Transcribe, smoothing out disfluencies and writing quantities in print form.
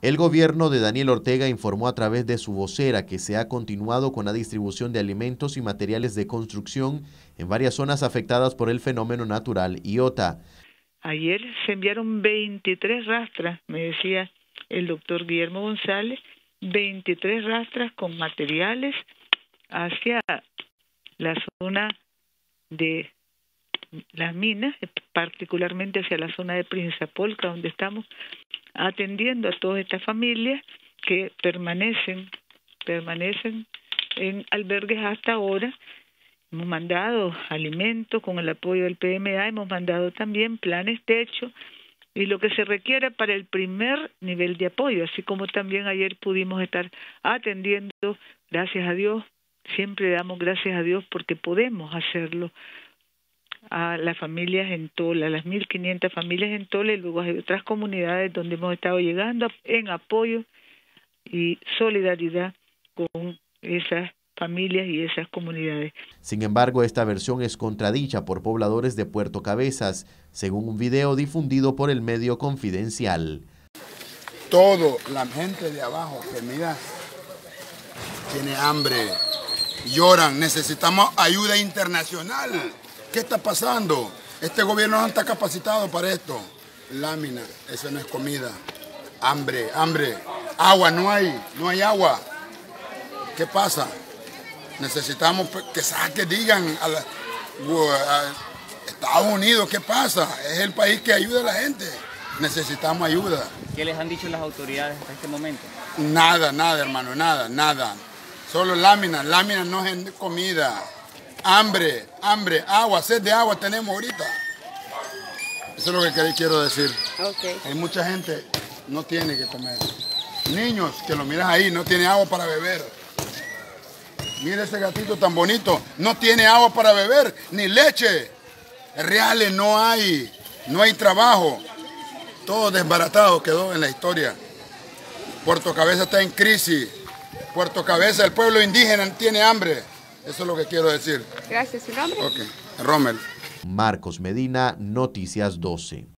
El gobierno de Daniel Ortega informó a través de su vocera que se ha continuado con la distribución de alimentos y materiales de construcción en varias zonas afectadas por el fenómeno natural Iota. Ayer se enviaron 23 rastras, me decía el doctor Guillermo González, 23 rastras con materiales hacia la zona de las minas, particularmente hacia la zona de Prinzapolca, donde estamos atendiendo a todas estas familias que permanecen en albergues hasta ahora. Hemos mandado alimentos con el apoyo del PMA, hemos mandado también planes techo y lo que se requiere para el primer nivel de apoyo, así como también ayer pudimos estar atendiendo, gracias a Dios, siempre damos gracias a Dios porque podemos hacerlo, a las familias en Tola, a las 1.500 familias en Tola, y luego hay otras comunidades donde hemos estado llegando en apoyo y solidaridad con esas familias y esas comunidades. Sin embargo, esta versión es contradicha por pobladores de Puerto Cabezas, según un video difundido por el medio Confidencial. Todo la gente de abajo que mira tiene hambre, lloran, necesitamos ayuda internacional. ¿Qué está pasando? Este gobierno no está capacitado para esto. Lámina, eso no es comida. Hambre, hambre. Agua, no hay agua. ¿Qué pasa? Necesitamos que digan a Estados Unidos qué pasa. Es el país que ayuda a la gente. Necesitamos ayuda. ¿Qué les han dicho las autoridades hasta este momento? Nada, hermano, nada. Solo lámina no es comida. Hambre, agua, sed de agua tenemos ahorita. Eso es lo que quiero decir. Okay. Hay mucha gente que no tiene que comer. Niños que lo miras ahí, no tiene agua para beber. Mira ese gatito tan bonito, no tiene agua para beber, ni leche. Reales no hay trabajo. Todo desbaratado quedó en la historia. Puerto Cabeza está en crisis. Puerto Cabeza, el pueblo indígena tiene hambre. Eso es lo que quiero decir. Gracias, ¿su nombre? Ok, Rommel. Marcos Medina, Noticias 12.